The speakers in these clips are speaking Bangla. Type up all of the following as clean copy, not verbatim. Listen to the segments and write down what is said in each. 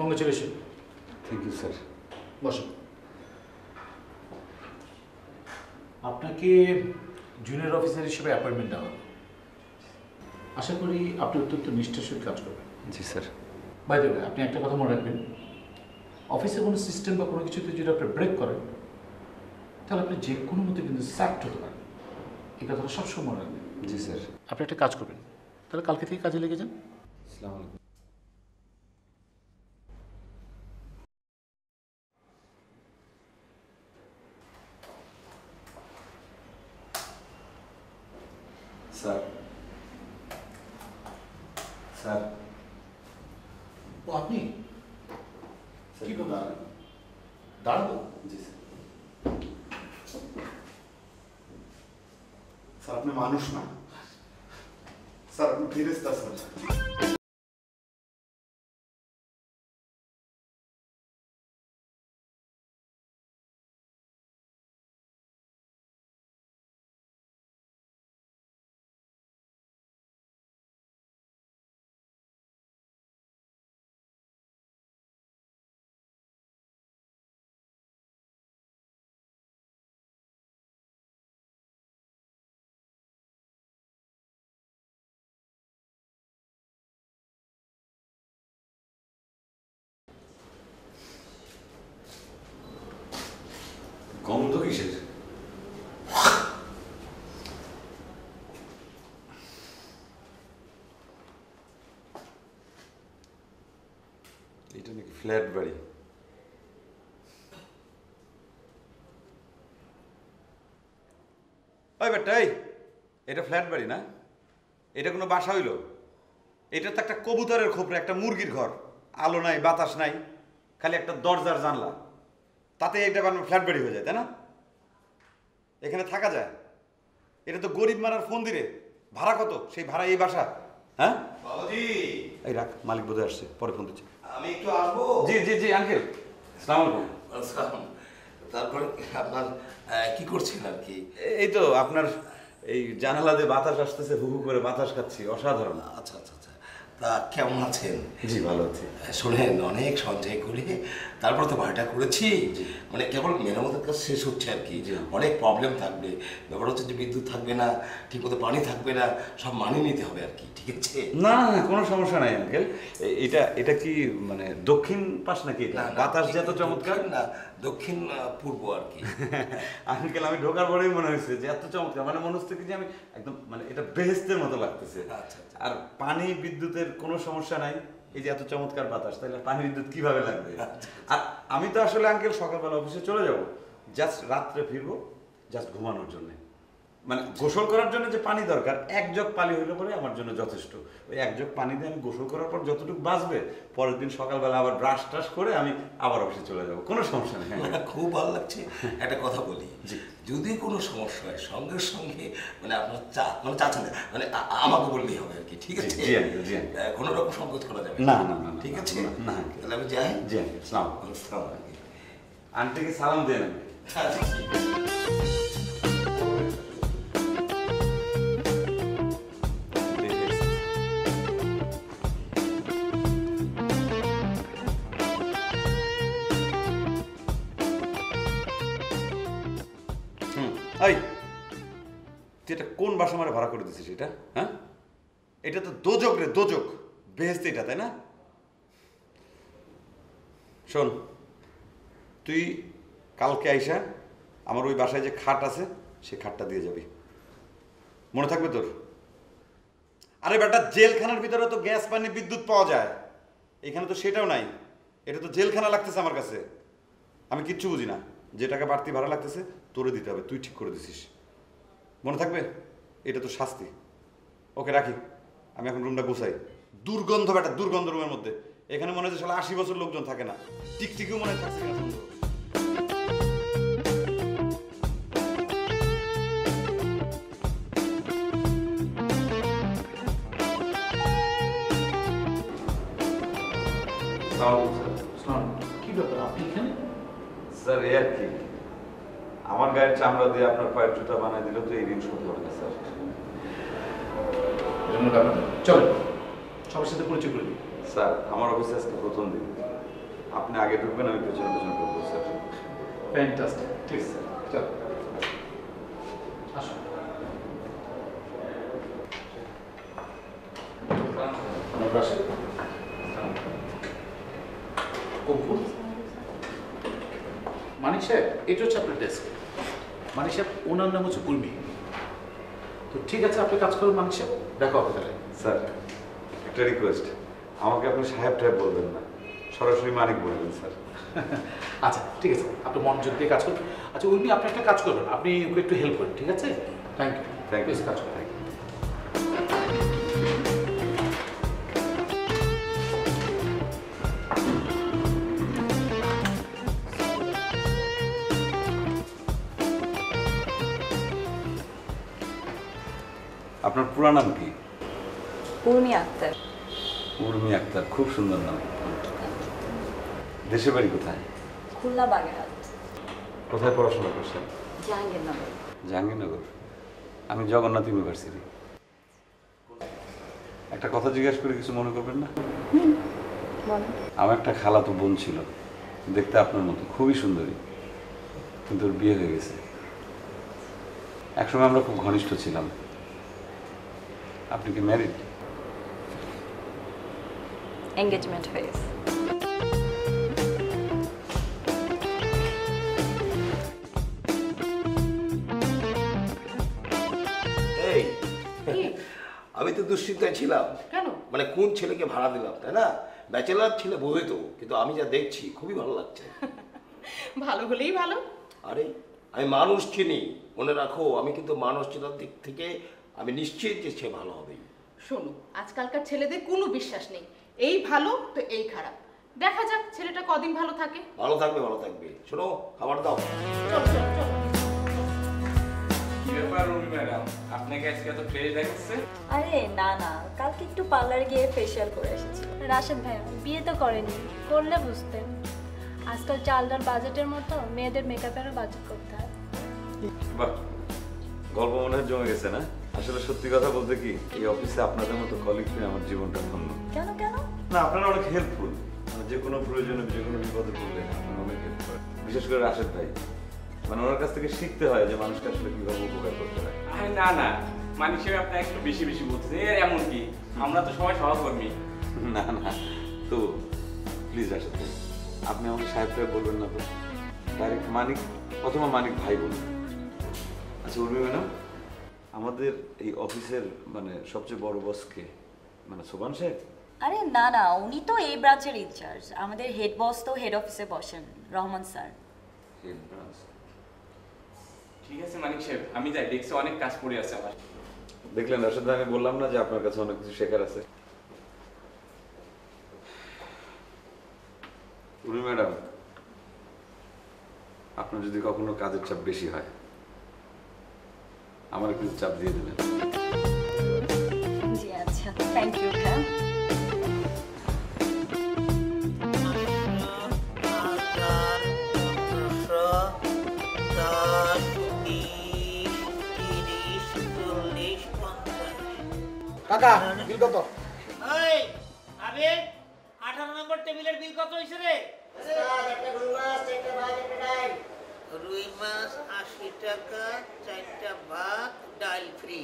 কংগ্রেচুলেশন। Thank you sir. বসুন। আপনাকে জুনিয়র অফিসার হিসেবে অ্যাপয়েন্টমেন্ট দেওয়া হলো। আশা করি আপনি অত্যন্ত নিষ্ঠার সহিত কাজ করবেন। জি স্যার। বাই দ্য ওয়ে, আপনি একটা কথা মনে রাখবেন, অফিসে কোনো সিস্টেম বা কোনো কিছুতে যদি আপনি ব্রেক করেন তাহলে আপনি যে কোনো মতো কিন্তু স্যাক্ট হতে পারেন। এই কথাটা সবসময় মনে রাখবেন। জি স্যার। আপনি একটা কাজ করবেন, তাহলে কালকে থেকে কাজে লেগে যান। আসসালামু আলাইকুম। স্যার স্যার ও আপনি কি ব্যাপার? দাঁড়াবো? জি স্যার। স্যার আপনি মানুষ না স্যার, আপনি ফেরেশতা স্যার। গন্ধ কিসের? এটা নাকি ফ্ল্যাট বাড়ি? ওই বেটাই, এটা ফ্ল্যাট বাড়ি না, এটা কোনো বাসা হইল? এটা তো একটা কবুতরের খোপরে, একটা মুরগির ঘর। আলো নাই, বাতাস নাই, খালি একটা দরজার জানলা, তাতে এটা ফ্ল্যাট বাড়ি হয়ে যায়, তাই না? এখানে থাকা যায়? এটা তো গরিব মারার ফোন দিলে ভাড়া কত? সেই ভাড়া এই বাসা? হ্যাঁ বাবাজি, এই রাখ, মালিক বোধহয় আসছে, পরে ফোন দিচ্ছে। আমি একটু আসবো। জি জি জি আঙ্কেল, আসসালামু আলাইকুম। আসসালাম। তারপরে আপনার কি করছেন আর কি? এই তো আপনার এই জানালা দিয়ে বাতাস আসতেছে, হু হু করে বাতাস খাচ্ছি, অসাধারণ। আচ্ছা আচ্ছা আচ্ছা, তা কেমন আছেন? জি ভালো আছি। শোনেন, অনেক সঞ্চয় করে তারপর তো বাড়িটা করেছি, মানে কেবল মেরামতের কাজ শেষ হচ্ছে আর কি। অনেক প্রবলেম থাকবে, ব্যাপার হচ্ছে যে বিদ্যুৎ থাকবে না, ঠিকমতো পানি থাকবে না, সব মানিয়ে নিতে হবে আর কি। ঠিক আছে? না না, কোনো সমস্যা নাই আঙ্কেল। এটা এটা কি মানে দক্ষিণ পাশ নাকি? এটা বাতাস যত চমৎকার না, দক্ষিণ পূর্ব আর কি। আঙ্কেল আমি ঢোকার পরেই মনে হয়েছে যে এত চমৎকার, মানে মনে হচ্ছে কি যে আমি একদম মানে এটা বেহেশতের মতো লাগতেছে। আচ্ছা আচ্ছা। আর পানি বিদ্যুতের কোনো সমস্যা নাই, এই যে এত চমৎকার বাতাস, তাহলে পানি বিদ্যুৎ কিভাবে লাগবে? আর আমি তো আসলে আঙ্কেল সকালবেলা অফিসে চলে যাব, জাস্ট রাত্রে ফিরবো, জাস্ট ঘুমানোর জন্য। মানে গোসল করার জন্য যে পানি দরকার, এক জগ পানি হইলে পরে আমার জন্য যথেষ্ট। ওই এক জগ পানি দিয়ে আমি গোসল করার পর যতটুকু বাঁচবে, পরের দিন সকালবেলা আবার ব্রাশ টাশ করে আমি আবার অফিসে চলে যাব, কোনো সমস্যা নেই। খুব ভালো লাগছে। একটা কথা বলি, যদি কোনো সমস্যা হয় সঙ্গে সঙ্গে মানে আপনার চাচ্ছেন না, মানে আমাকে বললেই হবে আর কি। ঠিক আছে? জি আঙ্কেল, জি আঙ্কেল। কোনো রকম সংকোচ করা যাবে না না না, ঠিক আছে? না তাহলে আমি যাই। জি আঙ্কেল, আসসালামু আলাইকুম। আসসালামু আলাইকুম। আন্টিকে সালাম দেন। আচ্ছা, ঠিক আছে। এই তুই এটা কোন বাসা মারে ভাড়া করে দিছিস এটা? হ্যাঁ, এটা তো দোজক রে, দোজক, বেহেস্ত এটা, তাই না? শোন, তুই কালকে আইসা আমার ওই বাসায় যে খাট আছে সেই খাটটা দিয়ে যাবি, মনে থাকবে তোর? আরে বেটা, জেলখানার ভিতরে তো গ্যাস পানি বিদ্যুৎ পাওয়া যায়, এখানে তো সেটাও নাই। এটা তো জেলখানা লাগতেছে আমার কাছে, আমি কিচ্ছু বুঝি না। যে টাকা বাড়তি ভাড়া লাগতেছে তোরে দিতে হবে, তুই ঠিক করে দিছিস, মনে থাকবে? এটা তো শাস্তি। ওকে রাখি, আমি এখন রুমটা গুছাই। দুর্গন্ধ বেটা, দুর্গন্ধ রুমের মধ্যে। এখানে মনে হচ্ছে 80 বছর লোকজন থাকে না, টিকটিকিও মনে থাকছে কিনা সন্দেহ। কি ব্যাপার, আপনি এখানে? স্যার এই আর কি, আমার গায়ের চামড়া দিয়ে আপনার পায়ের জুতা বানিয়ে দিল তো এই ঋণ শোধ হবে না স্যার। চলো সবার সাথে পরিচয় করে দিই। স্যার আমার অফিসে আজকে প্রথম দিন, আপনি আগে ঢুকবেন, আমি পেছনে পেছনে ঢুকবো স্যার। ফ্যান্টাস্টিক, ঠিক আছে চলো আসো। মানিক সাহেব, এটা হচ্ছে আপনার ডেস্ক। মানিক সাহেব, ওনার নাম হচ্ছে উর্মি। তো ঠিক আছে, আপনি কাজ করুন মানিক সাহেব, দেখা হবে তাহলে। স্যার একটা রিকোয়েস্ট, আমাকে আপনি সাহেব টাহেব বলবেন না, সরাসরি মানিক বলবেন স্যার। আচ্ছা ঠিক আছে, আপনি মনোযোগ দিয়ে কাজ করুন। আচ্ছা উর্মি, আপনি একটা কাজ করবেন, আপনি ওকে একটু হেল্প করুন, ঠিক আছে? Thank you, thank you. Please কাজ করুন। আপনার পুরো নাম কি? উর্মি আক্তার। উর্মি আক্তার, খুব সুন্দর নাম। দেশের বাড়ি কোথায়? খুলনা বাগেরহাট। কোথায় পড়াশোনা করছেন? জাহাঙ্গীরনগর। জাহাঙ্গীরনগর। আমি জগন্নাথ ইউনিভার্সিটি। একটা কথা জিজ্ঞাসা করে কিছু মনে করবেন না? বলেন। আমার একটা খালাতো বোন ছিল, দেখতে আপনার মতো, খুবই সুন্দরী, কিন্তু ওর বিয়ে হয়ে গেছে। একসময় আমরা খুব ঘনিষ্ঠ ছিলাম। আপনি কি ম্যারিড? Engagement phase. এই আমি তো দুশ্চিন্তায় ছিলাম। কেন? মানে কোন ছেলেকে ভাড়া দিলাম, তাই না? ব্যাচেলার ছেলে বোঝে তো, কিন্তু আমি যা দেখছি খুবই ভালো লাগছে। ভালো হলেই ভালো। আরে আমি মানুষ চিনি, মনে রাখো, আমি কিন্তু মানুষ চেনার দিক থেকে আমি নিশ্চিত যে সে ভালো হবেই। শোনো, আজকালকার ছেলেদের কোনো বিশ্বাস নেই, এই ভালো তো এই খারাপ। দেখা যাক ছেলেটা কদিন ভালো থাকে। ভালো থাকবে, ভালো থাকবে। শোনো, খাবার দাও। চল চল চল। কি ব্যাপার রুমি ম্যাডাম, আপনাকে আজকে এত ফ্রেশ দেখাচ্ছে? আরে না না, কালকে একটু পার্লারে গিয়ে ফেসিয়াল করে এসেছি। রাশেদ ভাইয়া বিয়ে তো করেনি, করলে বুঝতেন। আজকাল চাল ডাল বাজেটের মতো মেয়েদের মেকআপেরও বাজেট করতে হয়। বাহ, গল্প মনে হয় জমে গেছে না? আসলে সত্যি কথা বলতে কি, এই অফিসে আপনাদের মতো কলিগ পেয়ে আমার জীবনটা ধন্য। কেন কেন? না, আপনারা অনেক হেল্পফুল, মানে যে কোনো প্রয়োজনে যে কোনো বিপদে পড়লে আপনারা অনেক হেল্প করেন। বিশেষ করে রাশেদ ভাই, মানে ওনার কাছ থেকে শিখতে হয় যে মানুষকে আসলে কিভাবে উপকার করতে হয়। আরে না না, মানিক সাহেব আপনাকে একটু বেশি বেশি বলতেছে। এমন কি, আমরা তো সবাই সহকর্মী। না না, তো প্লিজ রাশেদ ভাই, আপনি আমাকে সাহেব সাহেব বলবেন না তো, ডাইরেক্ট মানিক অথবা মানিক ভাই বলবেন। আচ্ছা উর্মি ম্যাডাম, আমাদের এই অফিসের মানে সবচেয়ে বড় বস কে? মানে সোবান সাহেব? আরে না না, উনি তো এই ব্রাঞ্চের ইনচার্জ। আমাদের হেড বস তো হেড অফিসে বসেন, রহমান স্যার। Head branch. ঠিক আছে মানিক সাহেব, আমি যাই, দেখছি অনেক কাজ পড়ে আছে আমার। দেখলেন রাশেদ ভাই, আমি বললাম না যে আপনার কাছে অনেক কিছু শেখার আছে। উর্মি ম্যাডাম, আপনার যদি কখনো কাজের চাপ বেশি হয়, আমার কিছু চাপ দিয়ে দেবেন। জি আচ্ছা, থ্যাংক ইউ হ্যাঁ। কাকা বিল কত? এই আবে 18 নম্বর টেবিলের বিল কত হইছে রে? রুই মাছ 80 টাকা, 4টা ভাত, ডাল ফ্রি।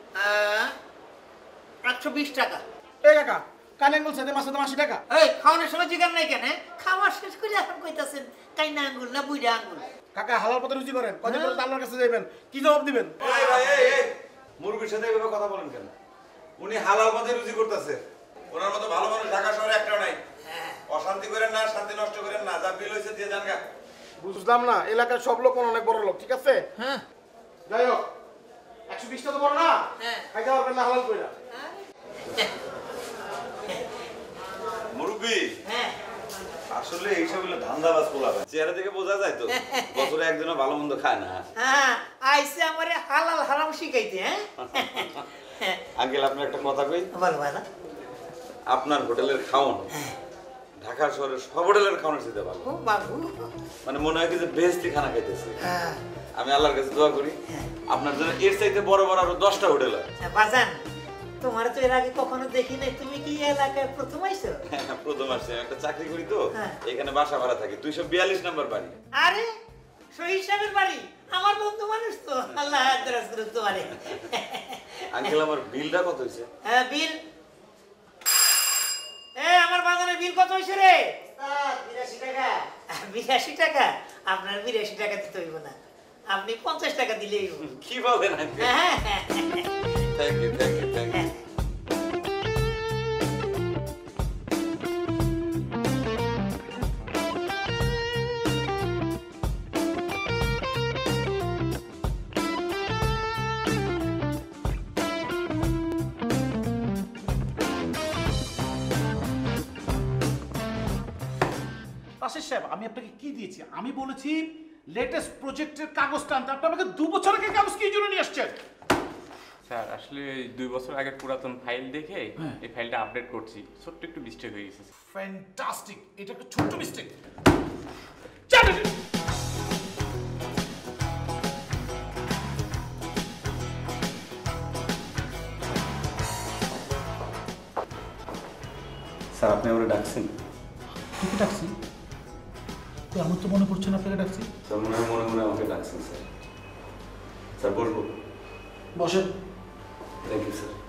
120 টাকা। এই কাকা, কানে আঙ্গুল সাথে মাছের দাম 80 টাকা। এই খাওয়ানোর সময় জিগার নাই কেন? খাওয়া শেষ করে এখন কইতাছেন কাইনা আঙ্গুল না বুইড়া আঙ্গুল? কাকা হালাল পথে রুচি করেন, কদিন পরে তো আল্লাহর কাছে যাবেন, কি জবাব দিবেন? মুরগির সাথে এভাবে কথা বলেন কেন? উনি হালাল পথে রুজি করতেছে, ওনার মতো ভালো মানুষ ঢাকা শহরে একটাও নাই। অশান্তি করেন না, শান্তি নষ্ট করেন না, যা বিল হয়েছে দিয়ে যান গা। বুঝলাম না, এলাকার সব লোক অনেক বড় লোক, ঠিক আছে? হ্যাঁ যাই হোক, 120 টা তো বড় না, হ্যাঁ। খাইতে পারবেন না হালাল কইরা। মুরব্বি, হ্যাঁ আসলে এইসব হলো ধান্দাবাজ পোলাবে, চেহারা থেকে বোঝা যায় তো, বছরে একদিনও ভালো মন্দ খায় না। হ্যাঁ আইছে আমারে হালাল হারাম শিখাইতে। হ্যাঁ আঙ্কেল, আপনার একটা কথা কই, বল বাবা। আপনার হোটেলের খাওন ঢাকা শহরের সব হোটেলের খাওয়ানোর চেয়ে ভালো। ও বাবু। মানে মনে হয় কি যে বেহেশতি খানা খাইতেছি। হ্যাঁ আমি আল্লাহর কাছে দোয়া করি আপনার জন্য এর চাইতে বড় বড় আরো 10টা হোটেল হয়। বাজান তোমার তো এর আগে কখনো দেখি নাই, তুমি কি এই এলাকায় প্রথম আইছো? প্রথম আসছে, একটা চাকরি করি তো হ্যাঁ। এখানে বাসা ভাড়া থাকি, 242 নম্বর বাড়ি। আরে শহীদ সাহেবের বাড়ি, আমার বন্ধু মানুষ তো, আল্লাহ দরাজ করুক তোমারে। আঙ্কেল আমার বিলটা কত হয়েছে? হ্যাঁ বিল, আমার বাজারের বিল কত হয়েছে রে? 82 টাকা। 82 টাকা? আপনার 82 টাকা দিতে হইব না, আপনি 50 টাকা দিলেই হইব। কি বলেন uncle? Thank you thank you thank you. Rashed সাহেব, আমি আপনাকে কি দিয়েছি? আমি বলেছি লেটেস্ট প্রজেক্টের কাগজটা আনতে, আপনি আমাকে 2 বছর আগে কাগজ কি জন্য নিয়ে আসছেন? স্যার আসলে 2 বছর আগের পুরাতন ফাইল দেখে এই ফাইলটা আপডেট করছি, ছোট্ট একটু মিস্টেক হয়ে গেছে। ফ্যান্টাস্টিক, এটা একটা ছোট্ট মিস্টেক। স্যার আপনি আমাকে ডাকছেন? তোকে ডাকছি? তো আমার তো মনে পড়ছে না আপনাকে ডাকছি। স্যার মনে হয় মনে মনে আমাকে ডাকছেন স্যার। স্যার বসবো? বসেন। Thank you sir.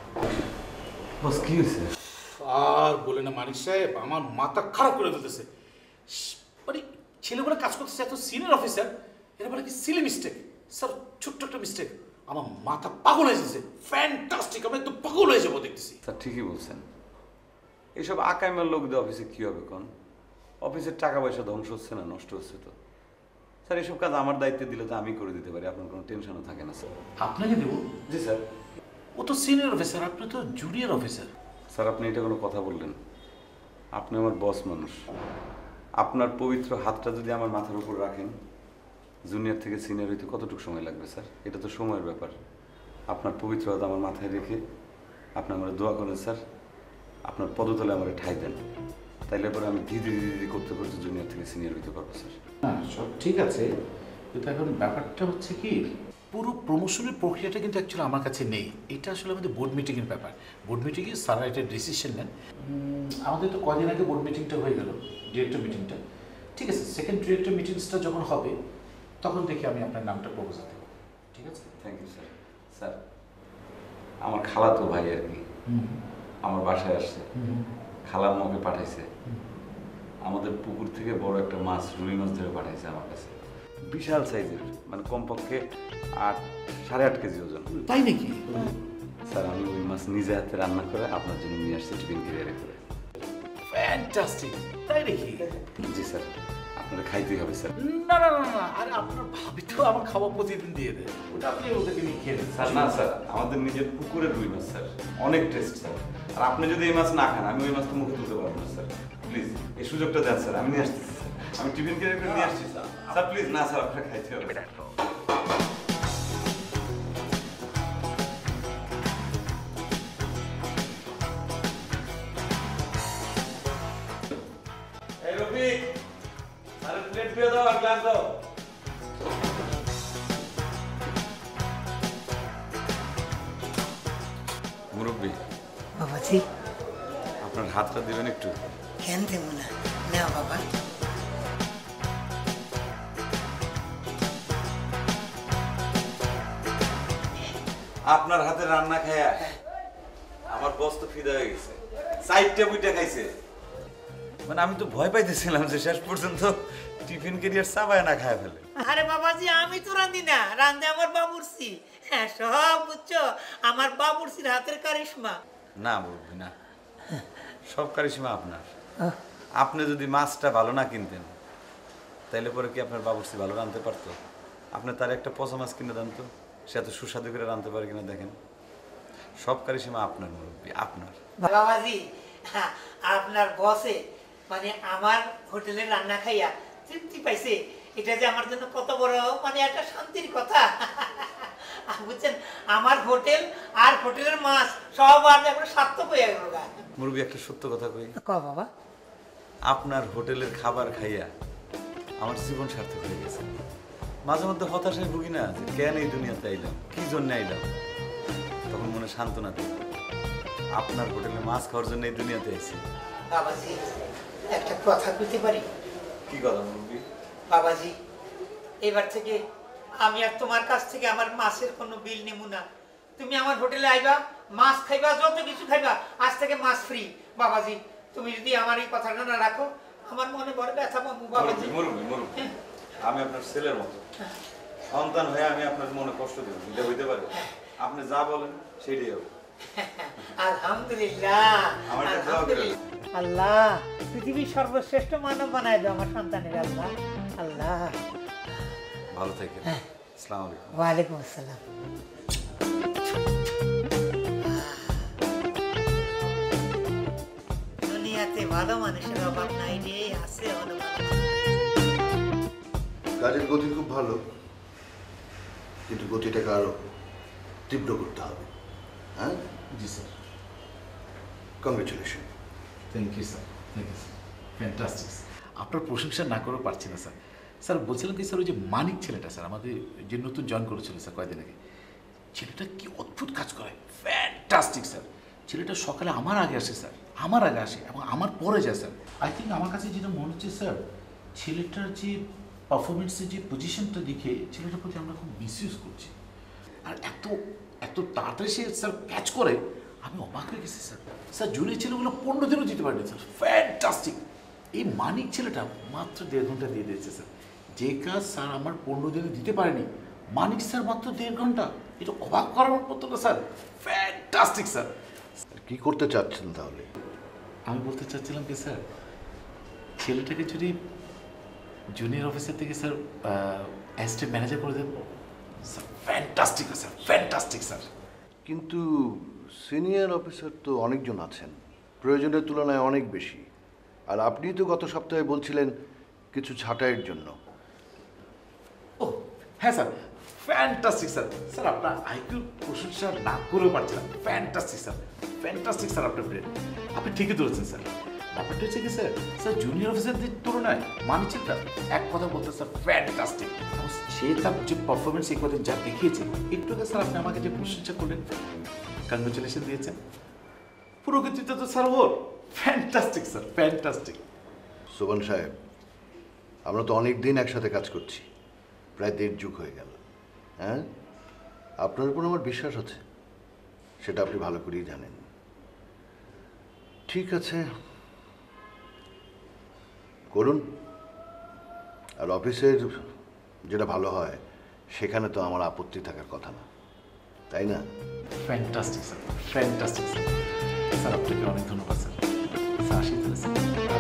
বস কি হয়েছে? আর বলে না মানিক সাহেব, আমার মাথা খারাপ করে দিতেছে। মানে ছেলেগুলো কাজ করতেছে, এত সিনিয়র অফিসার, এরা বলে কি সিলি মিস্টেক। স্যার ছোট্ট একটা মিস্টেক, আমার মাথা পাগল হয়ে যাচ্ছে। ফ্যান্টাস্টিক, আমি একদম পাগল হয়ে যাবো দেখতেছি। স্যার ঠিকই বলছেন, এইসব আকাইমার লোকদের অফিসে কি হবে কোন? অফিসের টাকা পয়সা ধ্বংস হচ্ছে না, নষ্ট হচ্ছে তো। স্যার এইসব কাজ আমার দায়িত্বে দিলে তো আমি করে দিতে পারি, আপনার কোনো টেনশনও থাকে না স্যার। আপনাকে দেবো? জি স্যার। ও তো সিনিয়র অফিসার, আপনি তো জুনিয়র অফিসার। স্যার আপনি এটা কোনো কথা বললেন? আপনি আমার বস মানুষ, আপনার পবিত্র হাতটা যদি আমার মাথার উপর রাখেন, জুনিয়র থেকে সিনিয়র হইতে কতটুকু সময় লাগবে স্যার? এটা তো সময়ের ব্যাপার। আপনার পবিত্র হাত আমার মাথায় রেখে আপনি আমার দোয়া করেন স্যার, আপনার পদতলে আমার ঠাঁই দেন, তাইলে পরে আমি ধীরে ধীরে করতে করতে জুনিয়র থেকে সিনিয়র হইতে পারবো স্যার। হ্যাঁ সব ঠিক আছে, কিন্তু এখন ব্যাপারটা হচ্ছে কি, পুরো প্রমোশনের প্রক্রিয়াটা কিন্তু অ্যাকচুয়ালি আমার কাছে নেই। এটা আসলে আমাদের বোর্ড মিটিংয়ের ব্যাপার। বোর্ড মিটিংয়ে স্যাররা একটা ডিসিশন নেন। আমাদের তো কদিন আগে বোর্ড মিটিংটা হয়ে গেল, ডিরেক্টর মিটিংটা। ঠিক আছে, সেকেন্ড ডিরেক্টর মিটিংসটা যখন হবে তখন দেখি আমি আপনার নামটা প্রপোজাল দেবো। ঠিক আছে? Thank you sir. স্যার আমার খালাতো ভাই আর কি আমার বাসায় আসছে, খালার মাকে পাঠাইছে, আমাদের পুকুর থেকে বড় একটা মাছ, রুই মাছ ধরে পাঠাইছে আমার কাছে, বিশাল সাইজের, মানে কমপক্ষে 8.5 কেজি ওজন। তাই নাকি? স্যার আমি ওই মাছ নিজে হাতে রান্না করে আপনার জন্য নিয়ে আসছি টিফিন ক্যারিয়ারে করে। ফ্যান্টাস্টিক, তাই নাকি? জি স্যার, আপনারা খাইতেই হবে স্যার। না না না না, আরে আপনার ভাবি তো আমার খাবার প্রতিদিন দিয়ে দেয়, ওটা আপনি ওদেরকে নিয়ে খেয়ে দেন। স্যার না স্যার, আমাদের নিজের পুকুরের রুই মাছ স্যার, অনেক টেস্ট স্যার। আর আপনি যদি এই মাছ না খান, আমি ওই মাছ তো মুখে তুলতে পারবো না স্যার। প্লিজ এই সুযোগটা দেন স্যার, আমি নিয়ে আসছি স্যার, আমি টিফিন ক্যারিয়ার করে নিয়ে আসছি স্যার। স্যার প্লিজ না স্যার, আপনারা খাইতে হবে। এই রফিক, আরে প্লেট দিয়ে দাও আর গ্লাস দাও। মুরব্বী বাবাজি আপনার হাতটা দিবেন একটু? কেন দেবো না, নাও বাবা। আপনার হাতে রান্না খায়া আমার বস তো ফিদা হয়ে গেছে, সাইডটা বুইটা খাইছে। মানে আমি তো ভয় পাইতেছিলাম যে শেষ পর্যন্ত টিফিন ক্যারিয়ার চাবায় না খায় ফেলে। আরে বাবাজি আমি তো রাঁধি না, রাঁধে আমার বাবুর্চি। হ্যাঁ সব বুঝছো, আমার বাবুর্চির হাতের কারিশমা। না বলবি না, সব কারিশমা আপনার। আপনি যদি মাছটা ভালো না কিনতেন তাইলে পরে কি আপনার বাবুর্চি ভালো রাঁধতে পারতো? আপনি তার একটা পচা মাছ কিনে দেন তো, সে এত সুস্বাদু করে রাঁধতে পারে কিনা দেখেন। সব কারিশমা আপনার মুরব্বী, আপনার। বাবাজি আপনার বসে মানে আমার হোটেলে রান্না খাইয়া তৃপ্তি পাইছে, এটা যে আমার জন্য কত বড় মানে একটা শান্তির কথা। বুঝছেন, আমার হোটেল আর হোটেলের মাছ সব আর একবার সার্থক হয়ে গেল। মুরব্বী একটা সত্য কথা কই, বাবা আপনার হোটেলের খাবার খাইয়া আমার জীবন সার্থক হয়ে গেছে। মাঝে মধ্যে হতাশায় ভুগি না যে কেন এই দুনিয়াতে আইলাম, কি জন্য আইলাম, তখন মনে সান্ত্বনা দিই আপনার হোটেলে মাছ খাওয়ার জন্য এই দুনিয়াতে এসেছি। বাবাজি একটা কথা কইতে পারি? কি কথা মুরব্বী? বাবাজি এবার থেকে আমি আর তোমার কাছ থেকে আমার মাছের কোনো বিল নেব না। তুমি আমার হোটেলে আইবা, মাছ খাইবা, যত কিছু খাইবা, আজ থেকে মাছ ফ্রি। বাবাজি তুমি যদি আমার এই কথাটা না রাখো আমার মনে বড় ব্যথা পাবো। বাবাজি মুরব্বী মুরব্বী, আমি আপনার ছেলের মতো সন্তান হয়ে আমি আপনার মনে কষ্ট দেব, এটা হইতে পারে? আপনি যা বলেন সেটাই হবে। আলহামদুলিল্লাহ আমার একটা দোয়া করে দেন। আল্লাহ পৃথিবীর সর্বশ্রেষ্ঠ মানব বানায় দাও আমার সন্তানের। আল্লাহ আল্লাহ ভালো থাকেন। আসসালামু আলাইকুম। ওয়ালাইকুম আসসালাম। দুনিয়াতে ভালো মানুষের অভাব নাই রে, আছে ভালো মানুষ। কাজের গতি খুব ভালো, কিন্তু গতিটাকে আরো তীব্র করতে হবে। হ্যাঁ জি sir. Congratulation. Thank you sir, thank you sir, fantastic. আপনার প্রশংসা না করেও পারছি না স্যার। স্যার বলছিলাম কি স্যার, ওই যে মানিক ছেলেটা স্যার আমাদের যে নতুন জয়েন করেছিল স্যার কয়েকদিন আগে, ছেলেটা কি অদ্ভুত কাজ করে, ফ্যান্টাস্টিক স্যার। ছেলেটা সকালে আমার আগে আসে স্যার, আমার আগে আসে এবং আমার পরে যায় স্যার। আই থিঙ্ক আমার কাছে যেটা মনে হচ্ছে স্যার, ছেলেটার যে পারফরমেন্সের যে পজিশনটা দেখে ছেলেটার প্রতি আমরা খুব মিসইউজ করছি। আর এত এত তাড়াতাড়ি সে স্যার ক্যাচ করে, আমি অবাক হয়ে গেছি স্যার। স্যার জুনিয়র ছেলেগুলো 15 দিনও দিতে পারেনি স্যার, ফ্যান্টাস্টিক। এই মানিক ছেলেটা মাত্র 1.5 ঘন্টা দিয়ে দিয়েছে স্যার। যে কাজ স্যার আমার 15 দিনে দিতে পারেনি, মানিক স্যার মাত্র 1.5 ঘন্টা। এটা অবাক করার মতো না স্যার, ফ্যান্টাস্টিক স্যার। কি করতে চাচ্ছেন তাহলে? আমি বলতে চাচ্ছিলাম কি স্যার, ছেলেটাকে যদি জুনিয়র অফিসার থেকে স্যার অ্যাসিস্ট্যান্ট ম্যানেজার করে দেন sir, fantastic sir, fantastic sir. কিন্তু সিনিয়র অফিসার তো অনেকজন আছেন, প্রয়োজনের তুলনায় অনেক বেশি। আর আপনি তো গত সপ্তাহে বলছিলেন কিছু ছাঁটাইয়ের জন্য। ও হ্যাঁ স্যার, ফ্যান্টাস্টিক স্যার। স্যার আপনার আইকিউর প্রশংসা না করেও পারছিলাম, ফ্যান্টাস্টিক স্যার, ফ্যান্টাস্টিক স্যার। আপনার ব্রেন, আপনি ঠিকই ধরেছেন স্যার। ব্যাপারটা হচ্ছে কি স্যার, স্যার জুনিয়র অফিসারদের তুলনায় মানিক তার এক কথা বলতে স্যার ফ্যান্টাস্টিক। সে তার যে পারফরমেন্স এই কদিন যা দেখিয়েছে, একটু স্যার আপনি আমাকে যে প্রশংসা করলেন, কংগ্রেচুলেশন দিয়েছেন, পুরো কৃতিত্ব তো স্যার ওর। Fantastic sir, fantastic. সোবান সাহেব, আমরা তো অনেক দিন একসাথে কাজ করছি, প্রায় 1.5 যুগ হয়ে গেল। হ্যাঁ, আপনার উপর আমার বিশ্বাস আছে, সেটা আপনি ভালো করেই জানেন। ঠিক আছে, করুন। আর অফিসের যেটা ভালো হয় সেখানে তো আমার আপত্তি থাকার কথা না, তাই না? Fantastic sir, fantastic sir. Sir আপনাকে অনেক ধন্যবাদ স্যার। স্যার আসি তাহলে স্যার।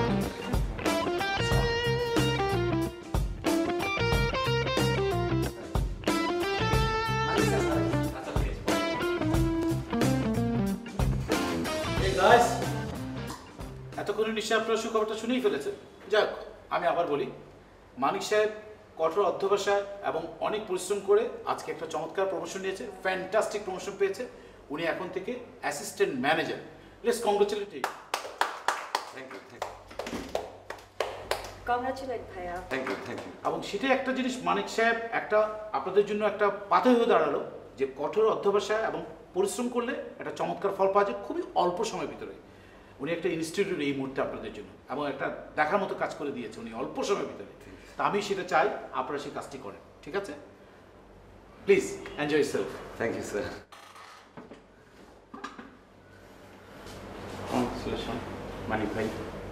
এতক্ষণে নিশ্চয়ই আপনারা সুখবরটা শুনেই ফেলেছেন। যাক, আমি আবার বলি, মানিক সাহেব কঠোর অধ্যবসায় এবং অনেক পরিশ্রম করে আজকে একটা চমৎকার প্রমোশন নিয়েছে, ফ্যান্টাস্টিক প্রমোশন পেয়েছে। উনি এখন থেকে assistant manager. Let's congratulate him. Thank you, congratulate ভাইয়া। Thank you, thank you. এবং সেটাই একটা জিনিস মানিক সাহেব একটা আপনাদের জন্য একটা পাথর হয়ে দাঁড়ালো, যে কঠোর অধ্যবসায় এবং পরিশ্রম করলে একটা চমৎকার ফল পাওয়া যায় খুবই অল্প সময়ের ভিতরে। উনি একটা ইনস্টিটিউট এই মুহূর্তে আপনাদের জন্য এবং একটা দেখার মতো কাজ করে দিয়েছে উনি অল্প সময়ের ভিতরে। তা আমি সেটা চাই আপনারা সেই কাজটি করেন, ঠিক আছে? Please enjoy self. Thank you sir. Congratulation Manik ভাই।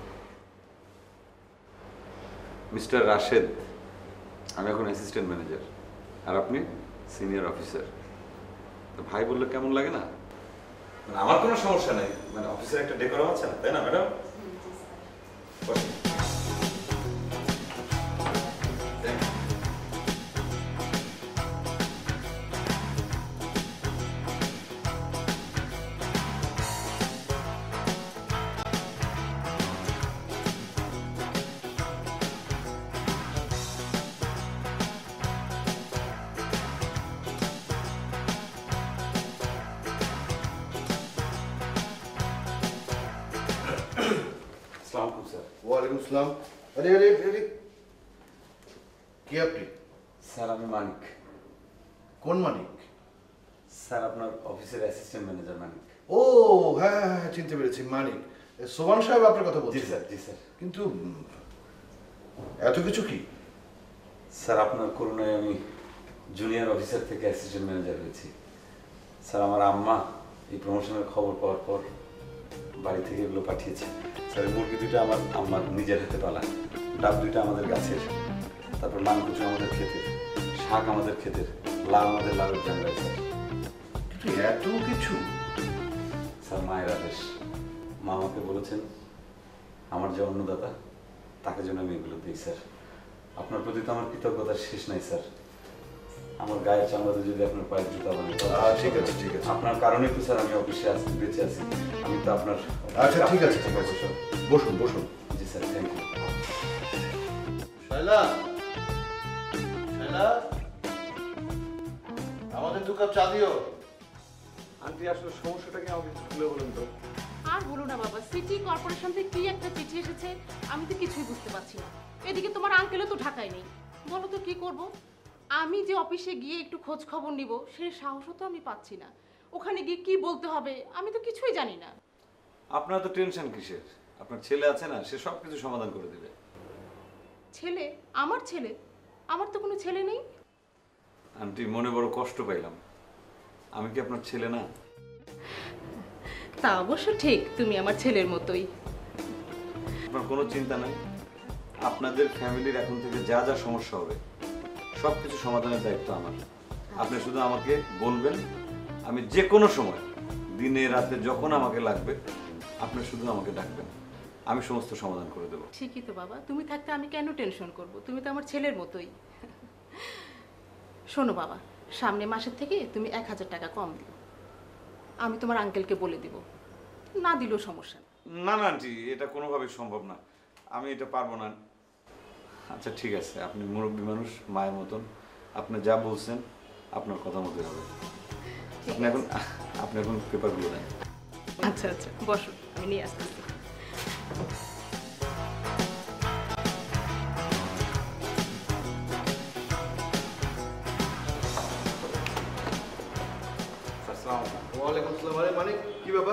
মিস্টার রাশেদ, আমি এখন অ্যাসিস্ট্যান্ট ম্যানেজার আর আপনি সিনিয়র অফিসার। তো ভাই বললে কেমন লাগে না? মানে আমার কোনো সমস্যা নেই, মানে অফিসের একটা ডেকোরাম আছে না, তাই না ম্যাডাম? ওয়ালাইকুম আসসালাম। আরে আরে আরে, কি আপনি? স্যার আমি মানিক। কোন মানিক? স্যার আপনার অফিসের অ্যাসিস্ট্যান্ট ম্যানেজার মানিক। ও হ্যাঁ হ্যাঁ হ্যাঁ, চিনতে পেরেছি, মানিক। সোভান সাহেব আপনার কথা জি বলছেন? স্যার, জি স্যার। কিন্তু এত কিছু কি? স্যার আপনার করুণায় আমি জুনিয়র অফিসার থেকে অ্যাসিস্ট্যান্ট ম্যানেজার হয়েছি। স্যার আমার আম্মা এই প্রমোশনের খবর পাওয়ার পর বাড়ি থেকে এগুলো পাঠিয়েছে। স্যার মুরগি দুটো আমার আম্মার নিজের হাতে পালা, ডাব দুইটা আমাদের গাছের, তারপর মানকুচু আমাদের ক্ষেতের, শাক আমাদের ক্ষেতের, লাউ আমাদের লাউয়ের জানলায়। স্যার কিন্তু এত কিছু? স্যার মায়ের আদেশ। মা আমাকে বলেছেন আমার যে অন্নদাতা তাকে যেন আমি এগুলো দিই। স্যার আপনার প্রতি তো আমার কৃতজ্ঞতার শেষ নাই স্যার। আমার গায়ের চামড়াতে যদি আপনার পায়ের জুতা বানাই। ঠিক আছে ঠিক আছে, আপনার কারণে তো স্যার আমি অফিসে আসতে বেঁচে আছি। আমি তো আপনার। আচ্ছা ঠিক আছে ঠিক আছে, বসুন বসুন। জি sir, thank you. Shaila, Shaila, আমাদের 2 কাপ চা দিও। আন্টি আসলে সমস্যাটা কি আমাকে একটু খুলে বলুন তো। আর বলো না বাবা, সিটি কর্পোরেশন থেকে কি একটা চিঠি এসেছে, আমি তো কিছুই বুঝতে পারছি না। এদিকে তোমার আঙ্কেলও তো ঢাকায় নেই, বলো তো কি করব? আমি যে অফিসে গিয়ে একটু খোঁজ খবর নিব সেই সাহসও তো আমি পাচ্ছি না। ওখানে গিয়ে কি বলতে হবে আমি তো কিছুই জানি না। আপনার তো টেনশন কিসের? আপনার ছেলে আছে না, সে সব কিছু সমাধান করে দেবে। ছেলে? আমার ছেলে? আমার তো কোনো ছেলে নেই। আন্টি মনে বড় কষ্ট পাইলাম। আমি কি আপনার ছেলে না? তা অবশ্য ঠিক, তুমি আমার ছেলের মতোই। আপনার কোনো চিন্তা নাই। আপনাদের ফ্যামিলির এখন থেকে যা যা সমস্যা হবে সব কিছু সমাধানের দায়িত্ব আমার। আপনি শুধু আমাকে বলবেন, আমি যে কোনো সময় দিনে রাতে যখন আমাকে লাগবে আপনি শুধু আমাকে ডাকবেন, আমি সমস্ত সমাধান করে দেবো। ঠিকই তো বাবা, তুমি থাকতে আমি কেন টেনশন করব? তুমি তো আমার ছেলের মতোই। শোনো বাবা, সামনে মাসের থেকে তুমি 1000 টাকা কম দিও, আমি তোমার আঙ্কেলকে বলে দিব। না দিলেও সমস্যা নেই। না না আন্টি, এটা কোনোভাবেই সম্ভব না, আমি এটা পারবো না। আচ্ছা ঠিক আছে, আপনি মুরব্বী মানুষ, মায়ের মতন, আপনি যা বলছেন আপনার কথা মতোই হবে। আপনি এখন পেপারগুলো দেন। আচ্ছা আচ্ছা বসো, আমি নিয়ে আসতেছি। ওয়ালাইকুম আসসালাম। আরে মানে কি ব্যাপার?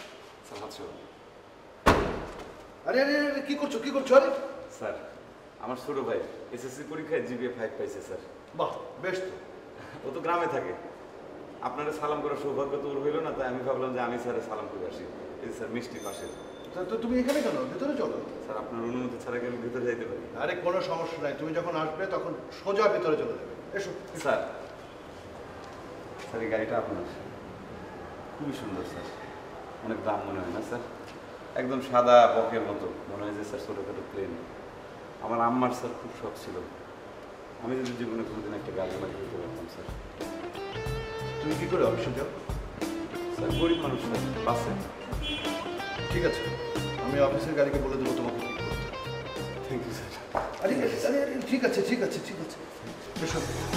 আরে আরে আরে কি করছো কি করছো? আরে স্যার আমার ছোট ভাই এসএসসি পরীক্ষায় জিপিএ 5 পাইছে স্যার। বাহ, বেশ তো। ও তো গ্রামে থাকে, আপনারা সালাম করার সৌভাগ্য তো ওর হইল না, তাই আমি ভাবলাম যে আমি স্যারের সালাম করে আসি। এই স্যার মিষ্টি পাশে। তো তুমি এখানে কেন? ভেতরে চলো। স্যার আপনার অনুমতি ছাড়া কি আমি ভেতরে যাইতে পারি? আরে কোনো সমস্যা নাই, তুমি যখন আসবে তখন সোজা ভেতরে চলে যাবে। এসো। স্যার স্যার এই গাড়িটা আপনার, খুবই সুন্দর স্যার, অনেক দাম মনে হয় না স্যার? একদম সাদা বকের মতো মনে হয় যে স্যার, ছোটোখাটো প্লেন। আমার আম্মার স্যার খুব শখ ছিল আমি যদি জীবনে কোনোদিন একটা গাড়ি মালিক হতে পারতাম স্যার। তুমি কি করে অফিসে যাও? স্যার গরিব মানুষ স্যার, বাসে। ঠিক আছে, আমি অফিসের গাড়িকে বলে দেবো তোমাকে কি করতে। Thank you sir. আরে আরে আরে ঠিক আছে ঠিক আছে ঠিক আছে, এসো।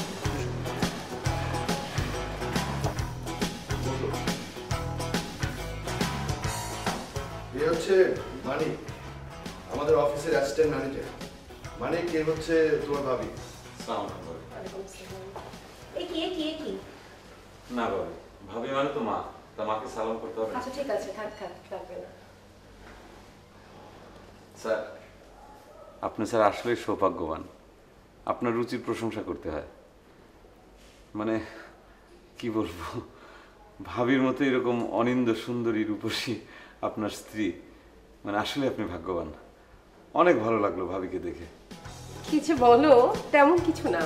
এ হচ্ছে মানিক, আমাদের অফিসের অ্যাসিস্ট্যান্ট ম্যানেজার। মানিক, কে হচ্ছে তোমার ভাবি। না বাবা, ভাবি মানে তো মা, তা মাকে সালাম করতে হবে। আচ্ছা ঠিক আছে, থাক থাক লাগবে না। স্যার আপনি স্যার আসলেই সৌভাগ্যবান, আপনার রুচির প্রশংসা করতে হয়। মানে কি বলবো, ভাবির মতো এরকম অনিন্দ সুন্দরী রূপসী আপনার স্ত্রী, মানে আসলে আপনি ভাগ্যবান। অনেক ভালো লাগলো ভাবিকে দেখে। কিছু বলো, তেমন কিছু না।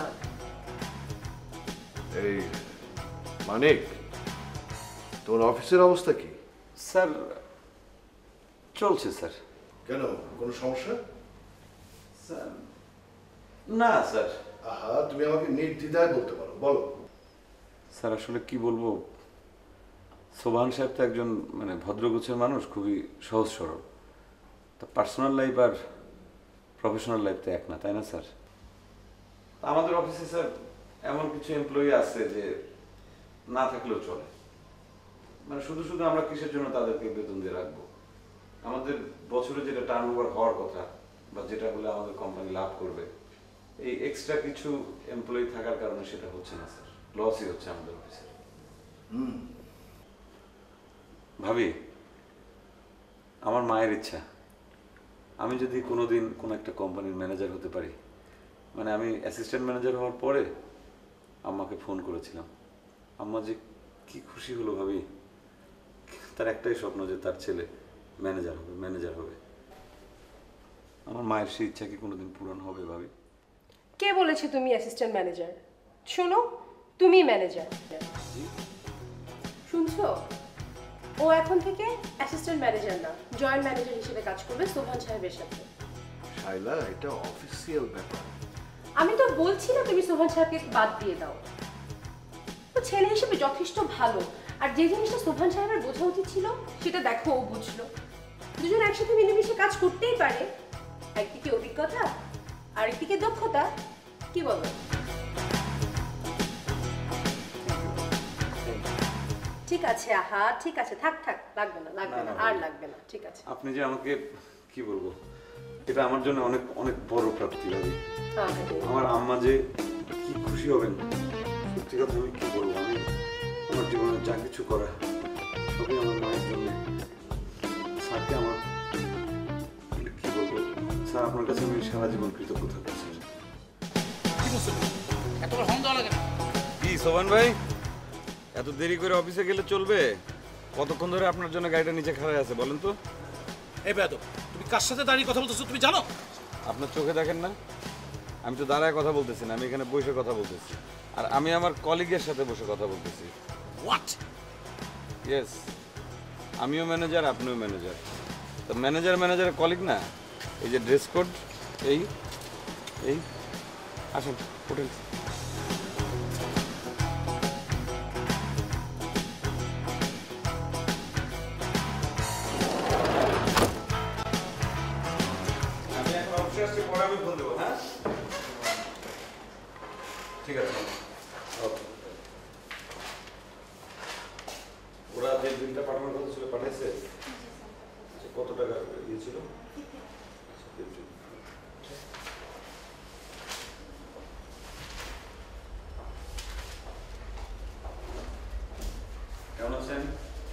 এই মানিক, তোমার অফিসের অবস্থা কি? স্যার চলছে স্যার। কেন, কোনো সমস্যা? স্যার না স্যার। আহা, তুমি আমাকে নির্দ্বিধায় বলতে পারো, বলো। স্যার আসলে কি বলবো, সোভান সাহেব তো একজন মানে ভদ্রগুচ্ছের মানুষ, খুবই সহজ সরল। তা পার্সোনাল লাইফ আর প্রফেশনাল লাইফ তো এক না, তাই না স্যার? আমাদের অফিসে স্যার এমন কিছু এমপ্লয়ি আছে যে না থাকলেও চলে, মানে শুধু শুধু আমরা কিসের জন্য তাদেরকে বেতন দিয়ে রাখবো? আমাদের বছরে যেটা টার্ন ওভার হওয়ার কথা বা যেটা হলে আমাদের কোম্পানি লাভ করবে, এই এক্সট্রা কিছু এমপ্লয়ি থাকার কারণে সেটা হচ্ছে না স্যার, লসই হচ্ছে আমাদের অফিসে। ভাবি, আমার মায়ের ইচ্ছা আমি যদি কোনোদিন কোনো একটা কোম্পানির ম্যানেজার হতে পারি, মানে আমি অ্যাসিস্ট্যান্ট ম্যানেজার হওয়ার পরে আম্মাকে ফোন করেছিলাম। আম্মা যে কি খুশি হলো ভাবি, তার একটাই স্বপ্ন যে তার ছেলে ম্যানেজার হবে। আমার মায়ের সেই ইচ্ছা কি কোনোদিন পূরণ হবে ভাবি? কে বলেছে তুমি অ্যাসিস্ট্যান্ট ম্যানেজার? শোনো, তুমি ম্যানেজার। শুনছো? ও এখন থেকে অ্যাসিস্ট্যান্ট ম্যানেজার না, জয়েন্ট ম্যানেজার হিসেবে কাজ করবে সোহান সাহেবের সাথে। শাইলা, এটা অফিসিয়াল ব্যাপার। আমি তো বলছি না তুমি সোহান সাহেবকে বাদ দিয়ে দাও। তো ছেলে হিসেবে যথেষ্ট ভালো, আর যে জিনিসটা সোহান সাহেবের বোঝা উচিত ছিল সেটা দেখো ও বুঝলো। দুজন একসাথে মিলেমিশে কাজ করতেই পারে, একদিকে অভিজ্ঞতা আর একদিকে দক্ষতা। কি বলো? ঠিক আছে, আহা ঠিক আছে, থাক থাক, লাগবে না আর লাগবে না, ঠিক আছে। আপনি যে আমাকে কি বলবো, এটা আমার জন্য অনেক অনেক বড় প্রাপ্তি ভাবি। আমার আম্মা যে কি খুশি হবেন, সত্যি কথা আমি কি বলবো। আমি আমার জীবনে যা কিছু করা সবই আমার মায়ের জন্য। স্যারকে আমার কি বলবো, স্যার আপনার কাছে আমি সারা জীবন কৃতজ্ঞ থাকবো স্যার। কি সোহান ভাই, এত দেরি করে অফিসে গেলে চলবে? কতক্ষণ ধরে আপনার জন্য গাড়িটা নিচে খাড়া আছে বলেন তো? এই বেয়াদব, তুমি কার সাথে দাঁড়িয়ে কথা বলতেছো তুমি জানো? আপনার চোখে দেখেন না? আমি তো দাঁড়ায় কথা বলতেছি না, আমি এখানে বসে কথা বলতেছি। আর আমি আমার কলিগের সাথে বসে কথা বলতেছি। হোয়াট? ইয়েস, আমিও ম্যানেজার, আপনিও ম্যানেজার। তো ম্যানেজারের কলিগ না? এই যে ড্রেস কোড, এই আসুন হোটেল। আমি এখন অফিসে আসছি, পরে আমি ফোন দেবো। হ্যাঁ ঠিক আছে। ওরা যে বিলটা পাঠানোর কথা ছিল পাঠিয়েছে? কত টাকা দিয়েছিল? কেমন আছেন?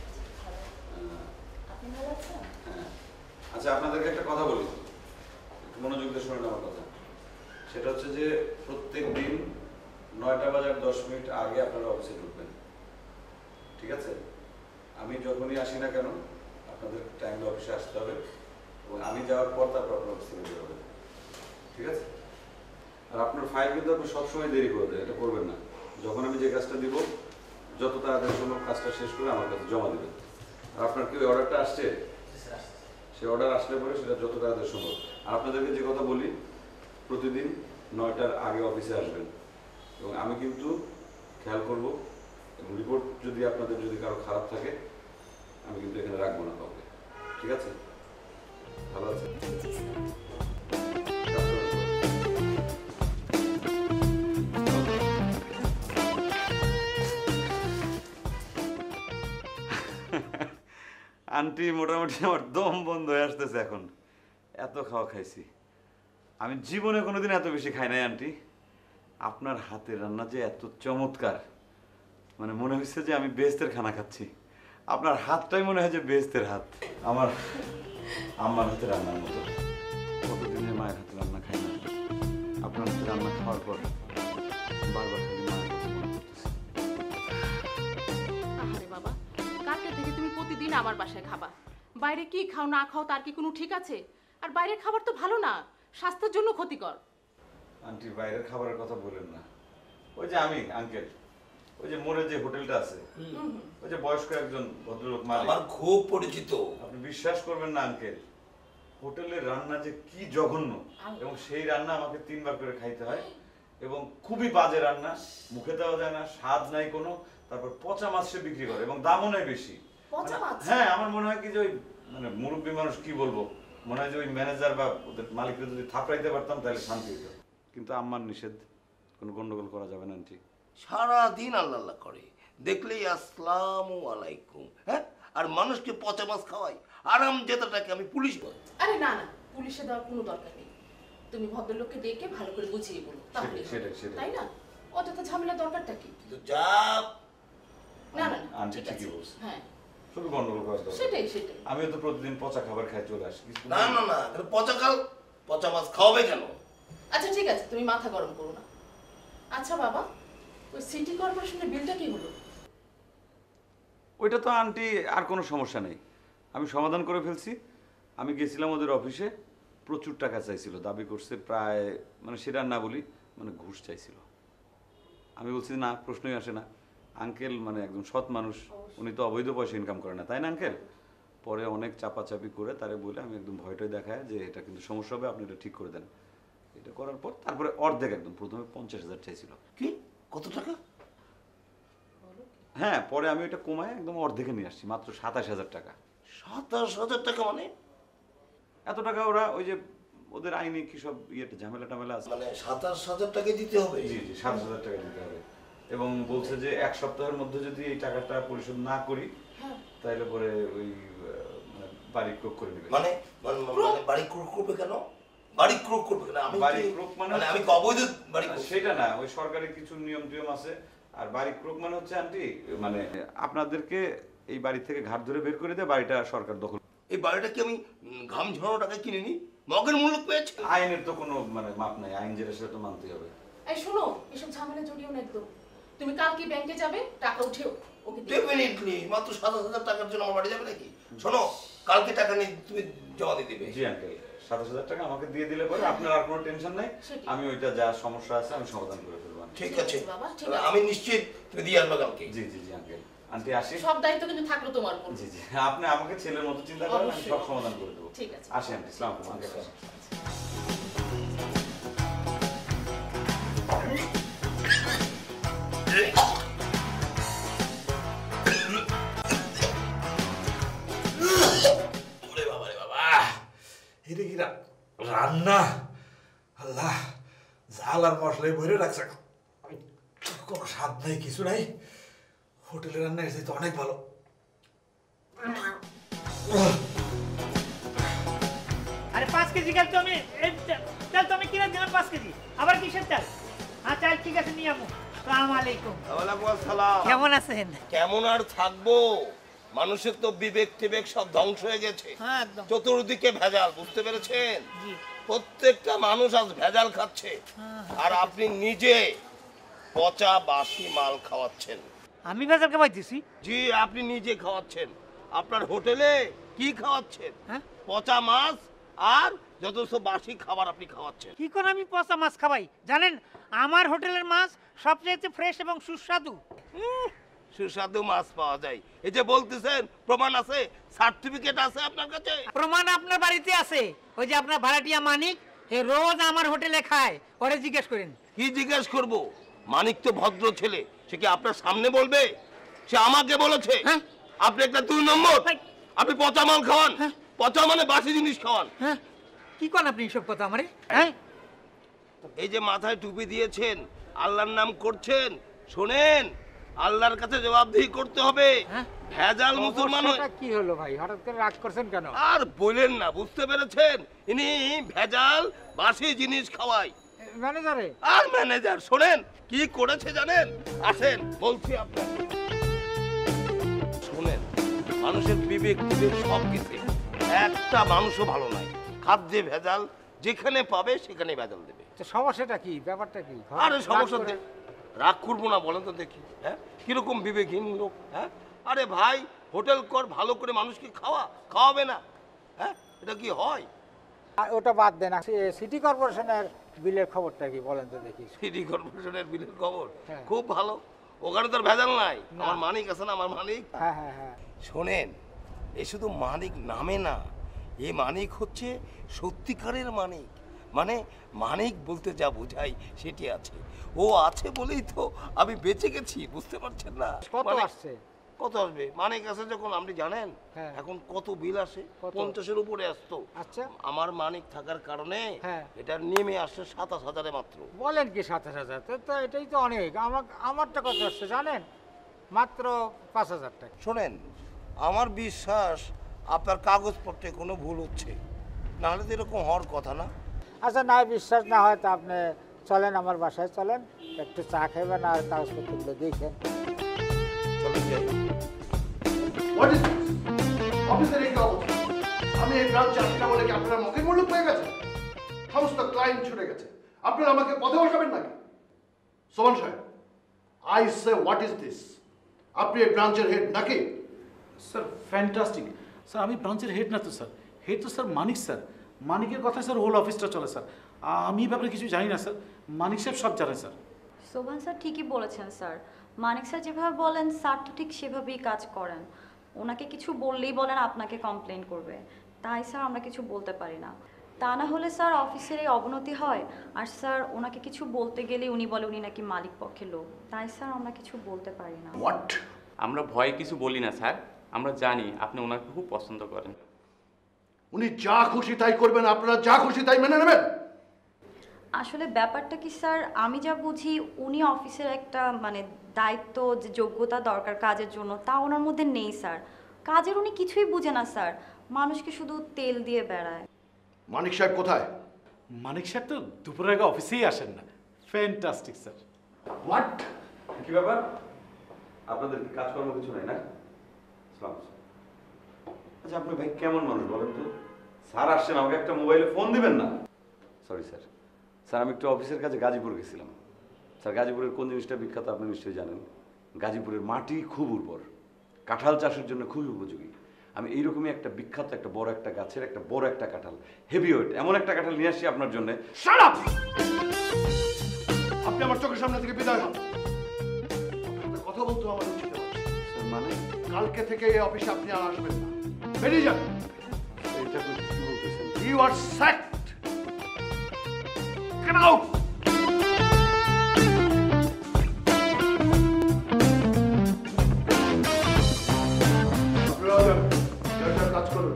আচ্ছা, আপনাদেরকে একটা কথা বলি, একটু মনোযোগ দিয়ে শুনুন আমার কথা। সেটা হচ্ছে যে প্রত্যেক দিন 9টা বাজার 10 মিনিট আগে আপনারা অফিসে ঢুকবেন, ঠিক আছে? আমি যখনই আসি না কেন আপনাদের টাইমে অফিসে আসতে হবে, এবং আমি যাওয়ার পর তারপর আপনার অফিস থেকে বের হবেন, ঠিক আছে? আর আপনার ফাইল কিন্তু আপনি সবসময় দেরি করে দেন, এটা করবেন না। যখন আমি যে কাজটা দিব যত তাড়াতাড়ি সম্ভব কাজটা শেষ করে আমার কাছে জমা দেবেন। আর আপনার কি অর্ডারটা আসছে? সে অর্ডার আসলে পরে সেটা যত তাড়াতাড়ি সম্ভব। আর আপনাদেরকে যে কথা বলি, প্রতিদিন 9টার আগে অফিসে আসবেন, এবং আমি কিন্তু খেয়াল করব, এবং রিপোর্ট যদি আপনাদের যদি কারো খারাপ থাকে আমি কিন্তু এখানে রাখবো না কাউকে, ঠিক আছে? ভালো আছে? আন্টি মোটামুটি আমার দম বন্ধ হয়ে আসতেছে এখন, এত খাওয়া খাইছি। আমি জীবনে কোনোদিন এত বেশি খাই নাই আন্টি। আপনার হাতের রান্না যে এত চমৎকার, মানে মনে হচ্ছে যে আমি বেহেশতের খানা খাচ্ছি। আপনার হাতটাই মনে হয় যে বেহেশতের হাত, আমার আম্মার হাতে রান্নার মতো। কতদিনের মায়ের হাতে রান্না খাই না, আপনার হাতে রান্না খাওয়ার পর বারবার খালি মায়ের কথা মনে করতেছে। আরে বাবা, কালকে থেকে তুমি প্রতিদিন আমার বাসায় খাবা। বাইরে কি খাও না খাও তার কি কোনো ঠিক আছে? আর বাইরের খাবার তো ভালো না, স্বাস্থ্যের জন্য ক্ষতিকর। আন্টি বাইরের খাবারের কথা বলেন না। ওই যে আমি আঙ্কেল, ওই যে মোড়ে যে হোটেলটা আছে, ওই যে বয়স্ক একজন ভদ্রলোক মালিক, আমার খুব পরিচিত। আপনি বিশ্বাস করবেন না আঙ্কেল, হোটেলের রান্না যে কি জঘন্য, এবং সেই রান্না আমাকে 3 বার করে খাইতে হয়, এবং খুবই বাজে রান্না, মুখে দেওয়া যায় না, স্বাদ নাই কোনো। তারপর পচা মাছ সে বিক্রি করে, এবং দামও নেই বেশি। হ্যাঁ, আমার মনে হয় কি যে ওই মানে মুরব্বী মানুষ কি বলবো, মনে হয় যে ওই ম্যানেজার বা ওদের মালিককে যদি থাপড়াইতে পারতাম তাহলে শান্তি হতো। কিন্তু আম্মার নিষেধ, কোনো গন্ডগোল করা যাবে না আন্টি। সারাদিন আল্লাহ আল্লাহ করে, দেখলেই আসসালামু আলাইকুম, হ্যাঁ, আর মানুষকে পচা মাছ খাওয়াই। আরাম যেটাকে আমি পুলিশ বলি। আরে না না, পুলিশে দেওয়ার কোনো দরকার নেই। তুমি ভদ্রলোককে ডেকে ভালো করে বুঝিয়ে বলো, তাহলে সেটাই। তাই না? অযথা ঝামেলা দরকারটা কি? কিন্তু যা না না আন্টি ঠিকই বলছে। হ্যাঁ শুধু গন্ডগোল করার দরকার। সেটাই। আমিও তো প্রতিদিন পচা খাবার খাই চলে আসি। না না না, পচা খাও, পচা মাছ খাওয়াবে কেন? আচ্ছা ঠিক আছে, তুমি মাথা গরম করো না। আচ্ছা বাবা, ওই সিটি কর্পোরেশনের বিলটা কি হলো? ওইটা তো আন্টি আর কোনো সমস্যা নেই, আমি সমাধান করে ফেলছি। আমি গেছিলাম ওদের অফিসে, প্রচুর টাকা চাইছিল, দাবি করছে প্রায়, মানে সেটা না বলি, মানে ঘুষ চাইছিল। আমি বলছি না, প্রশ্নই আসে না, আঙ্কেল মানে একদম সৎ মানুষ, উনি তো অবৈধ পয়সা ইনকাম করে না, তাই না আঙ্কেল? পরে অনেক চাপাচাপি করে তারে বলে আমি একদম ভয়টাই দেখায় যে এটা কিন্তু সমস্যা হবে, আপনি এটা ঠিক করে দেন। এটা করার পর তারপরে অর্ধেক, একদম প্রথমে 50,000 চাইছিল। কি কত টাকা? হ্যাঁ, পরে আমি এটা কমায় একদম অর্ধেকে নিয়ে আসছি, মাত্র 27,000 টাকা। 27,000 টাকা? মানে এত টাকা ওরা ওই যে ওদের আইনি কি সব ঝামেলা টামেলা আছে, মানে 27,000 টাকা দিতে হবে? জি জি, 7,000 টাকা দিতে হবে। এবং বলছে যে 1 সপ্তাহের মধ্যে যদি এই টাকাটা পরিশোধ না করি তাহলে পরে ওই বাড়ি ক্রোক করে নেবে। মানে বাড়ি ক্রোক করবে কেন? বাড়ি ক্রোক করবে কেন? আমি বাড়ি ক্রোক মানে আমি অবৈধ বাড়ি? সেটা না, ওই সরকারি কিছু নিয়ম টিয়ম আছে। আর বাড়ি ক্রোক মানে হচ্ছে আন্টি, মানে আপনাদেরকে এই বাড়ি থেকে ঘাট ধরে বের করে দেয়, বাড়িটা সরকার দখল। এই বাড়িটা কি আমি ঘাম ঝরানো টাকায় কিনে নি? মগের মূল্য পেয়েছে? আইনের তো কোনো মানে মাপ নাই, আইন যেটা সেটা তো মানতেই হবে। এই শোনো, এসব ঝামেলা জড়িও না একদম। তুমি কালকে ব্যাংকে যাবে, টাকা উঠেও ওকে দিয়ে ডেফিনেটলি। মাত্র 27,000 টাকার জন্য আমার বাড়ি যাবে নাকি? শোনো, কালকে টাকা নিয়ে তুমি জমা দিয়ে দেবে। জি আঙ্কেল, 27,000 টাকা আমাকে দিয়ে দিলে পরে আপনার আর কোনো টেনশন নাই, আমি ওইটা যা সমস্যা আছে আমি সমাধান করে ফেলবো। ঠিক আছে, আমি নিশ্চিত তুমি দিয়ে আসবে কালকে। জি জি জি আঙ্কেল। আন্টি আসি। সব দায়িত্ব কিন্তু থাকলো তোমার উপর। জি জি, আপনি আমাকে ছেলের মতো চিন্তা করেন, আমি সব সমাধান করে দেবো। ঠিক আছে, আসি আন্টি। আসসালামু আলাইকুম আঙ্কেল। ওরে বাবা রে বাবা, এটা কি রান্না! আল্লাহ, ঝাল আর মশলাই ভরে রাখছে, কোনো স্বাদ নাই, কিছু নাই। হোটেলের রান্না এসে তো অনেক ভালো। আরে 5 কেজি চাল তো আমি চাল তো আমি কিনে দিলাম 5 কেজি। আবার কিসের চাল? হ্যাঁ চাল ঠিক আছে, নিয়ে আমো। আসসালামু আলাইকুম। ওয়ালাইকুম আসসালাম। কেমন আছেন? কেমন আর থাকবো, মানুষের তো বিবেক টিবেক সব ধ্বংস হয়ে গেছে। হ্যাঁ একদম। চতুর্দিকে ভেজাল, বুঝতে পেরেছেন? প্রত্যেকটা মানুষ আজ ভেজাল খাচ্ছে, আর আপনি নিজে পচা বাসি মাল খাওয়াচ্ছেন। আমি ভেজাল খাওয়াইতেছি? জি, আপনি নিজে খাওয়াচ্ছেন। আপনার হোটেলে কি খাওয়াচ্ছেন? পচা মাছ আর যত সব বাসি খাবার আপনি খাওয়াচ্ছেন। কি করে আমি পচা মাছ খাওয়াই? জানেন আমার হোটেলের মাছ সবচেয়ে ফ্রেশ এবং সুস্বাদু। সুস্বাদু মাছ পাওয়া যায়, এই যে বলতেছেন, প্রমাণ আছে, সার্টিফিকেট আছে আপনার কাছে? প্রমাণ আপনার বাড়িতে আছে। ওই যে আপনার ভাড়াটিয়া মানিক, এ রোজ আমার হোটেলে খায়, ওরে জিজ্ঞেস করেন। কি জিজ্ঞেস করব? মানিক তো ভদ্র ছেলে, সে কি আপনার সামনে বলবে? সে আমাকে বলেছে আপনি একটা 2 নম্বর, আপনি পচা মাল খাওয়ান। পচা মানে বাসি জিনিস খাওয়ান। কি করেন আপনি সব কথা আমারে? হ্যাঁ, এই যে মাথায় টুপি দিয়েছেন, আল্লাহর নাম করছেন, শোনেন, আল্লাহর কাছে জবাবদিহি করতে হবে। ভেজাল মুসলমান কি হলো ভাই, হঠাৎ করে রাগ করছেন কেন? আর বলেন না, বুঝতে পেরেছেন? ইনি ভেজাল বাসি জিনিস খাওয়ায়। ম্যানেজারে? আর ম্যানেজার, শোনেন কি করেছে জানেন? আসেন বলছি আপনাকে, শোনেন, মানুষের বিবেক বিবেক সব কিছু, একটা মানুষও ভালো নাই, খাদ্যে ভেজাল, যেখানে পাবে সেখানে ভেজাল দেবে। সমস্যাটা কি, ব্যাপারটা কি? আরে সমস্যা রাগ করবো না বলেন তো দেখি, হ্যাঁ কিরকম বিবেকহীন লোক। হ্যাঁ, আরে ভাই, হোটেল কর, ভালো করে মানুষকে খাওয়াবে না? হ্যাঁ, এটা কি হয়? ওটা বাদ দেন, সিটি কর্পোরেশনের বিলের খবরটা কি বলেন তো দেখি। সিটি কর্পোরেশনের বিলের খবর খুব ভালো, ওখানে তো ভেজাল নাই। আমার মানিক আছে না, আমার মানিক। হ্যাঁ হ্যাঁ হ্যাঁ। শোনেন, এ শুধু মানিক নামে না, এ মানিক হচ্ছে সত্যিকারের মানিক। মানে মানিক বলতে যা বোঝাই সেটি আছে, ও আছে বলেই তো আমি বেঁচে গেছি, বুঝতে পারছেন না? কত আসছে? কত আসবে? মানিক আছে যখন, আপনি জানেন এখন কত বিল আসে? 50-এর উপরে আসতো। আচ্ছা, আমার মানিক থাকার কারণে এটা নেমে আসছে 27,000-এ মাত্র। বলেন কি 27,000? তো এটাই তো অনেক। আমারটা কত আসছে জানেন? মাত্র 5,000 টাকা। শোনেন, আমার বিশ্বাস আপনার কাগজপত্রে কোনো ভুল হচ্ছে, নাহলে তো এরকম হওয়ার কথা না। আচ্ছা, না বিশ্বাস না হয় তো আপনি চলেন আমার বাসায়, চলেন একটু চা খাইবেন আর কাগজপত্রগুলো দেখেন। চলেন। হোয়াট ইজ অফিসের এই অবস্থা? আমি এই ব্রাঞ্চে আসি না বলে কি আপনারা মকের মুল্লুক হয়ে গেছে? সমস্ত ক্লায়েন্ট ছুটে গেছে, আপনারা আমাকে পথে বসাবেন নাকি? সোমান সাহেব, I say what is this? আপনি এই ব্রাঞ্চের হেড নাকি? স্যার ফ্যান্টাস্টিক স্যার, আমি ব্রাঞ্চের হেড না তো স্যার, হেড তো স্যার মানিক স্যার। মানিকের কথা স্যার হোল অফিসটা চলে স্যার, আমি এই ব্যাপারে কিছু জানি না স্যার, মানিক সাহেব সব জানে স্যার। শোভান স্যার ঠিকই বলেছেন স্যার, মানিক স্যার যেভাবে বলেন স্যার তো ঠিক সেভাবেই কাজ করেন। ওনাকে কিছু বললেই বলেন আপনাকে কমপ্লেন করবে, তাই স্যার আমরা কিছু বলতে পারি না। তা না হলে স্যার অফিসের এই অবনতি হয়, আর স্যার ওনাকে কিছু বলতে গেলে উনি বলে উনি নাকি মালিক পক্ষের লোক, তাই স্যার আমরা কিছু বলতে পারি না। হোয়াট? আমরা ভয়ে কিছু বলি না স্যার, আমরা জানি আপনি ওনাকে খুব পছন্দ করেন। উনি যা খুশি তাই করবেন, আপনারা যা খুশি তাই মেনে নেবেন? আসলে ব্যাপারটা কি স্যার, আমি যা বুঝি উনি অফিসের একটা মানে দায়িত্ব, যে যোগ্যতা দরকার কাজের জন্য, তা ওনার মধ্যে নেই স্যার। কাজের উনি কিছুই বুঝে না স্যার, মানুষকে শুধু তেল দিয়ে বেড়ায়। মানিক সাহেব কোথায়? মানিক সাহেব তো দুপুরের আগে অফিসেই আসেন না। Fantastic sir. হোয়াট? কি ব্যাপার, আপনাদের কি কাজকর্ম কিছু নাই না? আচ্ছা আপনি ভাই কেমন মানুষ বলেন তো? স্যার আসছেন, আমাকে একটা মোবাইলে ফোন দিবেন না? সরি স্যার, স্যার আমি একটু অফিসের কাছে গাজীপুর গেছিলাম। স্যার গাজীপুরের কোন জিনিসটা বিখ্যাত আপনি নিশ্চয়ই জানেন। গাজীপুরের মাটি খুব উর্বর, কাঁঠাল চাষের জন্য খুবই উপযোগী। আমি এইরকমই একটা বিখ্যাত একটা বড় একটা গাছের একটা বড় একটা কাঁঠাল, হেভি ওয়েট, এমন একটা কাঁঠাল নিয়ে আসছি আপনার জন্য। Shut up! আপনি আমার চোখের সামনে থেকে বিদায় হন। কথা বলতে আমার উচিত হচ্ছে। মানে কালকে থেকে এই অফিসে আপনি আর আসবেন না, বেরিয়ে যান। এটা কি বলতেছেন? You are sacked. Get out. আপনারা যান, যার কাজ করুন।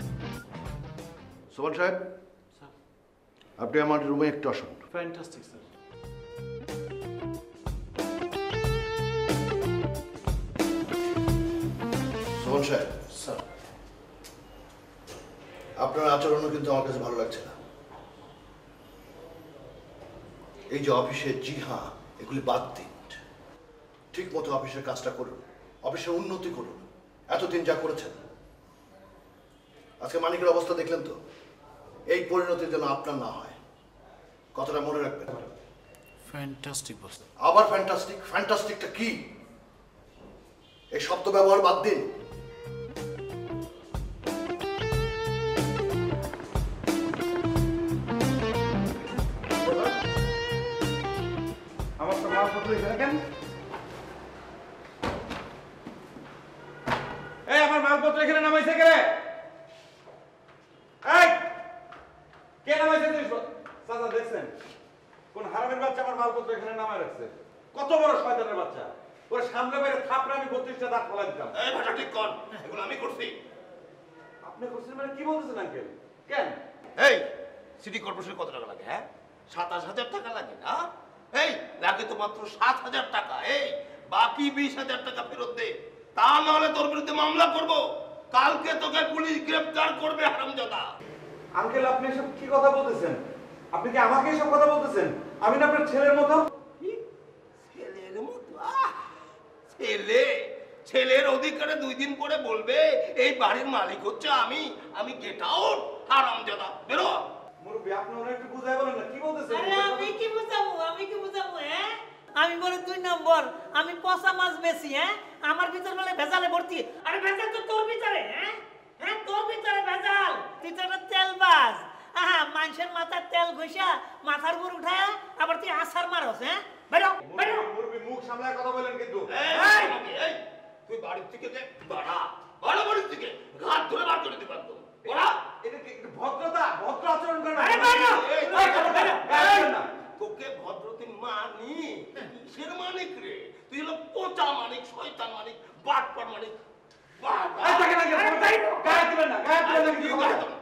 সোমান সাহেব, আপনি আমার রুমে একটু আসুন। Fantastic sir. সোমান সাহেব, স্যার, আপনার আচরণও কিন্তু আমার কাছে ভালো লাগছে না। এই যে অফিসে জি হ্যাঁ এগুলি বাদ দিন, ঠিক মতো অফিসের কাজটা করুন, অফিসের উন্নতি করুন। এতদিন যা করেছেন, আজকে মানিকের অবস্থা দেখলেন তো, এই পরিণতি যেন আপনার না হয়, কথাটা মনে রাখবেন। Fantastic boss. আবার ফ্যান্টাস্টিক? ফ্যান্টাস্টিকটা কি? এই শব্দ ব্যবহার বাদ দিন। আমার তো মালপত্র এখানে কেন? এই আমার মালপত্র এখানে নামাইছে কে? এই কে নামাইছে? চাচা দেখছেন কোন হারামের বাচ্চা আমার মালপত্র এখানে নামায় রাখছে? কত বড় শয়তানের বাচ্চা! ওর সামনে বাইরে থাপড়ে আমি 32টা দাঁত ফেলা দিতাম। এই ভাষা ঠিক কর, এগুলো আমি করছি। আপনি করছেন মানে কি বলতেছেন আঙ্কেল? কেন? এই সিটি কর্পোরেশন কত টাকা লাগে? হ্যাঁ, 27,000 টাকা লাগে না? এই লাগে তো মাত্র 7,000 টাকা। এই বাকি 20,000 টাকা ফেরত দে, তা না হলে তোর বিরুদ্ধে মামলা করব। কালকে তোকে পুলিশ গ্রেফতার করবে হারামজাদা। আঙ্কেল আপনি এসব কি কথা বলতেছেন? আপনি কি আমাকে এসব কথা বলতেছেন? আমি না আপনার ছেলের মতো। ছেলের মতো? ছেলে? ছেলের অধিকারে 2 দিন পরে বলবে এই বাড়ির মালিক হচ্ছে আমি। আমি গেট আউট হারামজাদা, বেরো। মুরব্বি আপনি ওরা একটু বুঝাই বলেন না, কি বলতেছেন? আরে আমি কি বুঝাবো? আমি কি বুঝাবো? হ্যাঁ, আমি বলে 2 নম্বর, আমি পচা মাছ বেশি। হ্যাঁ, আমার ভিতর বলে ভেজালে ভর্তি। আরে ভেজাল তো তোর ভিতরে। হ্যাঁ হ্যাঁ, তোর ভিতরে ভেজাল। তুই তো একটা তেলবাজ। আহা, মানুষের মাথার তেল ঘষা মাথার উপর উঠায় আবার তুই আছাড় মারস। হ্যাঁ, বেরো বেরো। মুরব্বি মুখ সামলায় কথা বলেন কিন্তু। এই তুই বাড়ির থেকে যে বাড়া বাড়া, বাড়ির থেকে ঘাট ধরে বার করে দিতে পারতো। বাড়া, এটা কি ভদ্রতা? ভদ্র আচরণ করেন। আরে বেরো। তোকে ভদ্রতি মানি? কিসের মানিক রে? তুই হলো পচা মানিক, শয়তান মানিক, বাটপার মানিক। গায়ে দিবেন না, গায়ে দিবেন না।